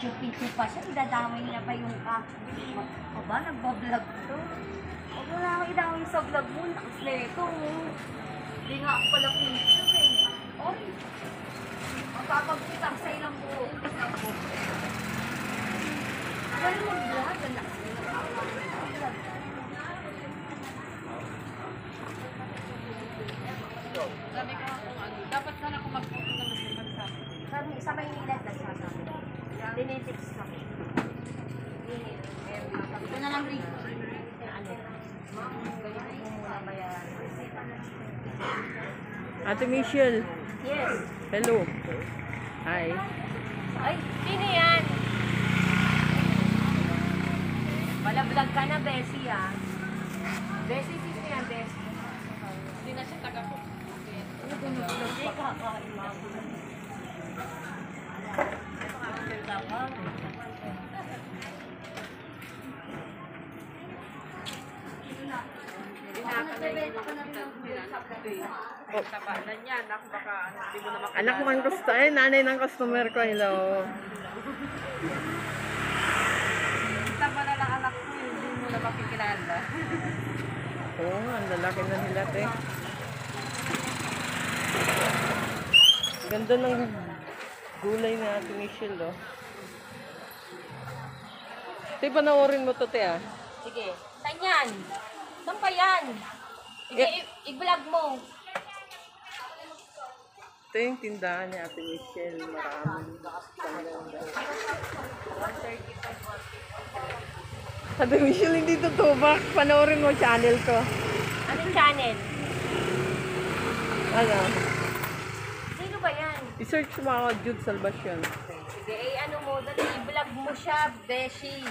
Picture-picture pa siya, idadamay niya pa yung ba, nagbablog to. Huwag mo na ako idamay sa vlog mo, nakas na ito. Hindi nga ako pala picture eh. Oy, magpapagkitang sa ilang buo. Wala mag-vlog, anak. Sabi ko kung ano, dapat sana kung mag-photo naman sa magsabi. Sabi, sa Maynila, that's what sabi. Dinetics kami. Ito na lang rin. Ano? Ganyan mo muna bayaran. Ate Michelle, Yes. hello. Hi. Ay, sino yan? Pala-vlog ka na, Bessie, ah. Bessie, sino yan, Bessie? Hindi na siya taga-ko. Hindi, kakain mo. Tabanan yan, ako baka hindi mo na makilala. Anak mo ang gusto. Ay, nanay ng customer ko. Hello. Taba na lang anak ko, hindi mo na makikilala. Oo, ang lalaki na nila, te. Ganda ng gulay na Ate Michelle, oh. Te, panoorin mo to, te, ah. Sige. Saan yan? Saan pa yan? I-vlog mo. Ito yung tindahan ni Ate Michelle. Maraming panganda. Ate Michelle, hindi totoo ba? Panoorin mo channel ko. Anong channel? Ano? Sino ba yan? I-search mo ako, Jude Salvacion. Sige, ano mo, dali, i-vlog mo siya, Beshi.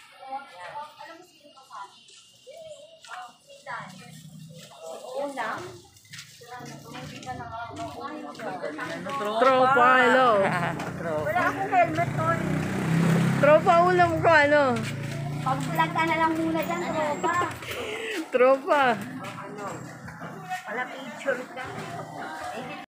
Ulam? Tropa, hello. Wala akong helmet, Tol. Tropa, ulam ko, ano? Pag-vlog ka na lang muna dyan, tropa. Tropa. Wala picture ka.